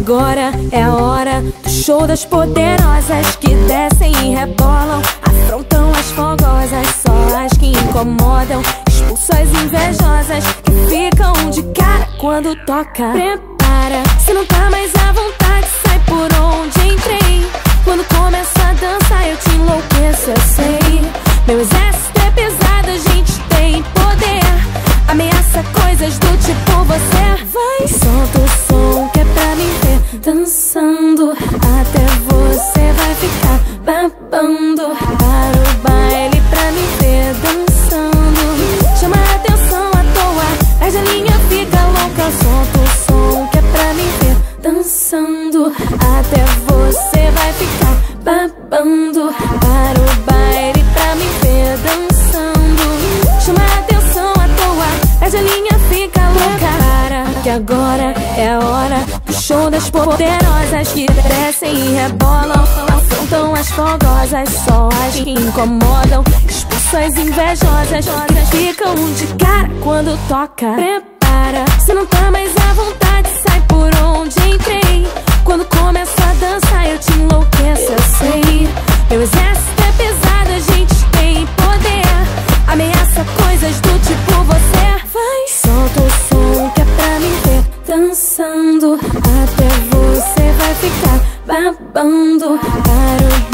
agora é a hora do show das poderosas que descem e rebolam, afrontam as fogosas, só as que incomodam, expulsam as invejosas que ficam de cara quando toca. Prepara, se não tá mais à vontade, sai por onde entrei. Quando começo a dançar eu te enlouqueço, eu sei. Meu exército é pesado, a gente tem poder, ameaça coisas do tipo você. Vai, solta o som que é pra me ver dançando, até você vai ficar babando. Para o baile pra me ver dançando, chama a atenção à toa, perde a linha, fica louca. Solta o som que é pra me ver dançando, até você vai ficar babando. Para o baile pra me ver dançando, chama a atenção à toa, perde a linha, fica louca. Para, que agora é a hora do show das poderosas que descem e rebolam, afrontam as fogosas, só as que incomodam, expulsam as invejosas que ficam de cara quando toca. Prepara, se não tá mais à vontade, sai por onde entrei. Quando começo a dançar eu te enlouqueço, eu sei. Meu exército é pesado, a gente tem poder, ameaça coisas do tipo você. Vai, solta o som que é pra me ver dançando, até você vai ficar babando. Para o